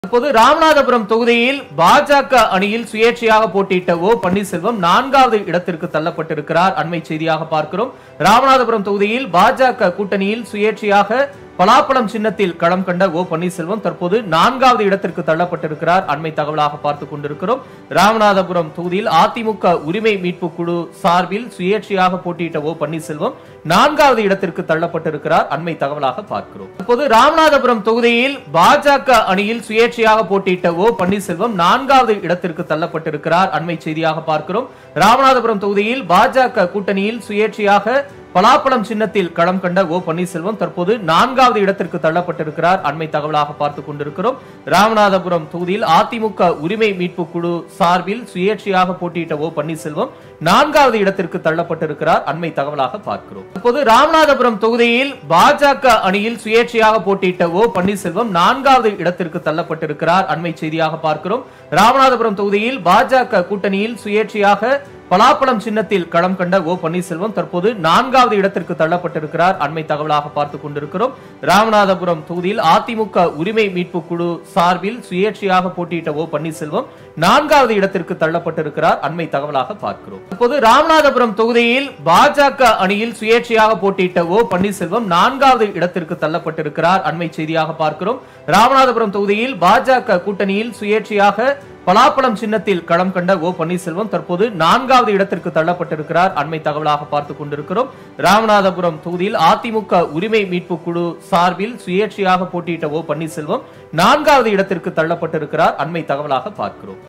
இப்போது ராமநாதபுரம் தொகுதியில் பாஜக அணியில் சுயேட்சையாக போட்டியிட்ட ஓ பன்னீர்செல்வம் 4வது இடத்திற்கு தள்ளப்பட்டிருக்கிறார். அண்மை செய்தியாக பார்க்கிறோம். ராமநாதபுரம் தொகுதியில் பாஜக கூட்டணியில் சுயேட்சையாக பலாப்பழம் சின்னத்தில் களம் கண்ட ஓ பன்னீர்செல்வம் தற்போது 4வது இடத்திற்கு தள்ளப்பட்டிருக்கிறார். அண்மை தகவலாக பார்த்துக் கொண்டிருக்கிறோம். ராமநாதபுரம் தொகுதியில் அதிமுக உரிமை மீட்பு குழு சார்பில் சுயேட்சையாக போட்டியிட்ட ஓ பன்னீர்செல்வம் 4வது இடத்திற்கு தள்ளப்பட்டிருக்கிறார். அண்மை தகவலாக பார்க்கிறோம். இப்போது ராமநாதபுரம் தொகுதியில் பாஜக அணியில் சுயேட்சையாக போட்டியிட்ட ஓ பன்னீர்செல்வம் 4வது இடத்திற்கு தள்ளப்பட்டிருக்கிறார். அண்மை செய்தியாக பார்க்கிறோம். ராமநாதபுரம் தொகுதியில் பாஜக கூட்டணியில் சுயேட்சையாக பலாப்பழம் சின்னத்தில் களம் கண்ட ஓ பன்னீர்செல்வம் தற்போது 4வது இடத்திற்கு தள்ளப்பட்டிருக்கிறார். அண்மை தகவலாக பார்த்துக் கொண்டிருக்கிறோம். ராமநாதபுரம் தொகுதியில் அதிமுக உரிமை மீட்பு குழு சார்பில் சுயேட்சையாக போட்டியிட்ட ஓ பன்னீர்செல்வம் 4வது இடத்திற்கு தள்ளப்பட்டிருக்கிறார். அண்மை தகவலாக பார்க்கிறோம். இப்போது ராமநாதபுரம் தொகுதியில் பாஜக அணியில் சுயேட்சையாக போட்டியிட்ட ஓ பன்னீர்செல்வம் 4வது இடத்திற்கு தள்ளப்பட்டிருக்கிறார். அண்மை செய்தியாக பார்க்கிறோம். ராமநாதபுரம் தொகுதியில் பாஜக கூட்டணியில் சுயேட்சையாக பலாப்பழம் சின்னத்தில் களம் கண்ட ஓ பன்னீர்செல்வம் தற்போது 4வது இடத்திற்கு தள்ளப்பட்டிருக்கிறார். அண்மை தகவலாக பார்த்துக் கொண்டிருக்கிறோம். ராமநாதபுரம் தொகுதியில் அதிமுக உரிமை மீட்பு குழு சார்பில் சுயேட்சையாக போட்டியிட்ட ஓ பன்னீர்செல்வம் 4வது இடத்திற்கு தள்ளப்பட்டிருக்கிறார். அண்மை தகவலாக பார்க்கிறோம். இப்போது ராமநாதபுரம் தொகுதியில் பாஜக அணியில் சுயேட்சையாக போட்டியிட்ட ஓ பன்னீர்செல்வம் 4வது இடத்திற்கு தள்ளப்பட்டிருக்கிறார். அண்மை செய்தியாக பார்க்கிறோம். ராமநாதபுரம் தொகுதியில் பாஜக கூட்டணியில் சுயேட்சையாக பலாப்பழம் சின்னத்தில் களம் கண்ட ஓ பன்னீர்செல்வம் தற்போது 4வது இடத்திற்கு தள்ளப்பட்டிருக்கிறார். அண்மை தகவலாக பார்த்துக் கொண்டிருக்கிறோம். ராமநாதபுரம் தொகுதியில் அதிமுக உரிமை மீட்பு குழு சார்பில் சுயேட்சையாக போட்டியிட்ட ஓ பன்னீர்செல்வம் 4வது இடத்திற்கு தள்ளப்பட்டிருக்கிறார். அண்மை தகவலாக பார்க்கிறோம்.